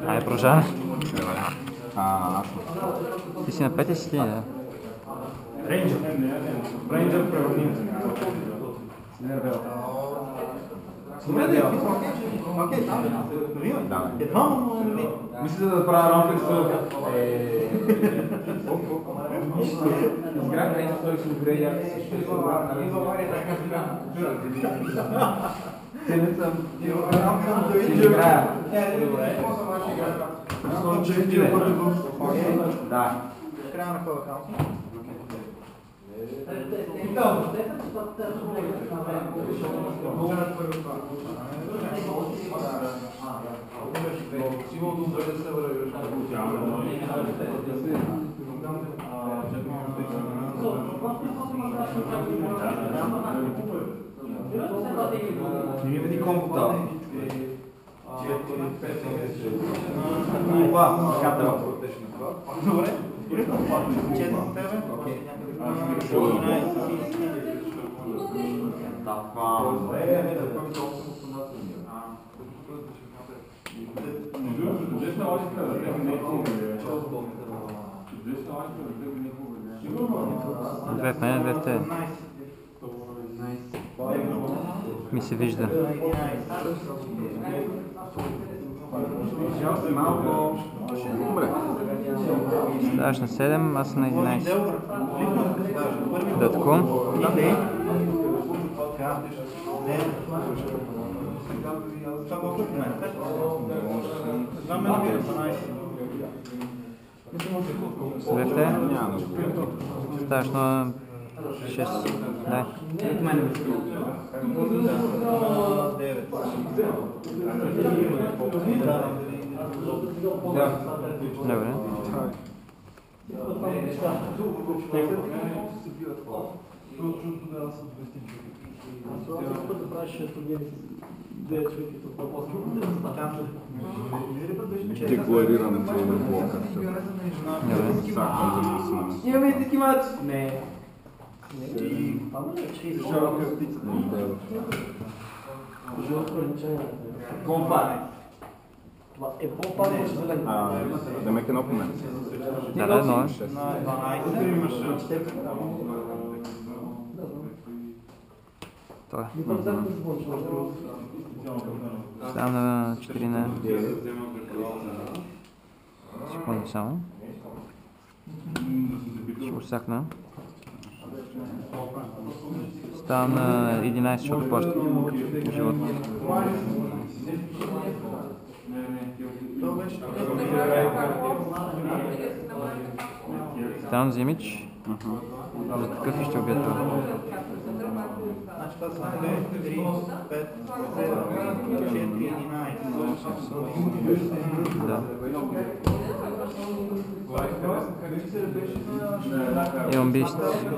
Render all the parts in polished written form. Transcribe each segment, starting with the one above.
Айде, продължаваме. Аз Ти си на 5 си, да? Рейнджър превърни. Мисля да правя рамка с... Изграх рейнджър, той си добре и аз също ще си играя. Да. Края на кой акаунт? Не види компута. Добре. Честно с тебе? Две в мен, две в тебе. Ми се вижда. Ставаш на 7, аз съм на 11. Датко. Двете. Ставаш на 6. Дай. Добре. Декларирам за блока. Имаме и таки мач! Не. Компа. Това е по-падне, че зелен. Да ме едно по мен. Да, едно е. На 12 имаш. Това е. Ставам на 4 на... Секунди само. Ще го сакна. Ставам на 11, ще го плаща живот. Ставам за имидж. За такъв и ще убия това. Значи това са 2, 3, 5, 4, 11. Да. Имам бист.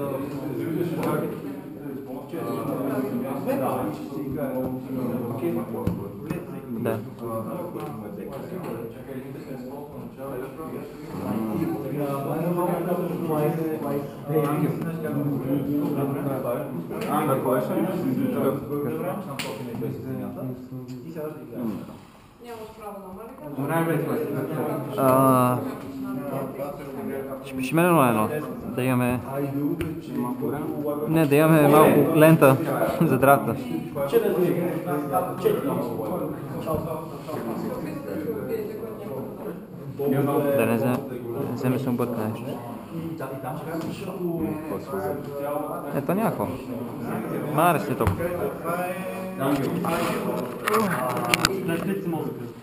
Да. Ще пишем едно. Да имаме... Не, да имаме малко лента за драфта. Да не вземе съм бърка нещо. Ето някакво. Маре си толкова.